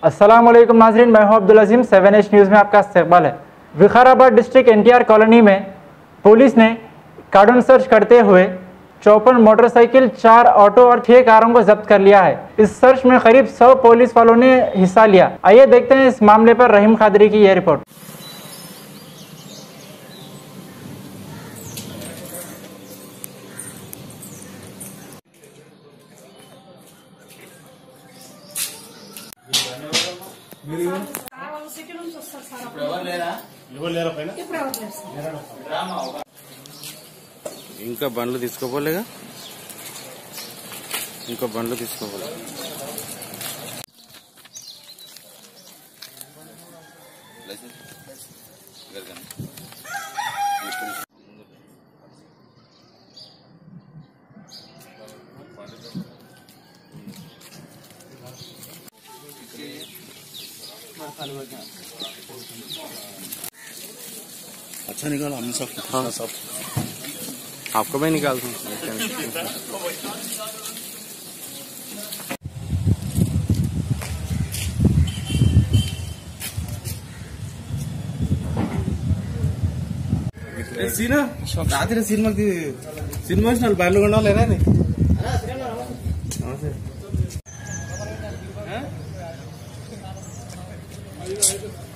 अस्सलामुअलैकुम नाज़रीन, मैं हूं अब्दुल अजीम। 7H न्यूज़ में आपका इस्तकबाल है। विकाराबाद डिस्ट्रिक्ट NTR कॉलोनी में पुलिस ने कार्डन सर्च करते हुए 54 मोटरसाइकिल, 4 ऑटो और 6 कारों को जब्त कर लिया है। इस सर्च में करीब 100 पुलिस वालों ने हिस्सा लिया। आइए देखते हैं इस मामले पर रहीम खादरी की यह रिपोर्ट। ఇంకా బండ్లు తీసుకోపోలేగా, ఇంకా బండ్లు తీసుకోపోలే. अच्छा निकाला हमने सब। हाँ सब आपको मैं निकालता हूँ. सीना रात्रि सिनेमा सिनेमा बैरल लेरा नहीं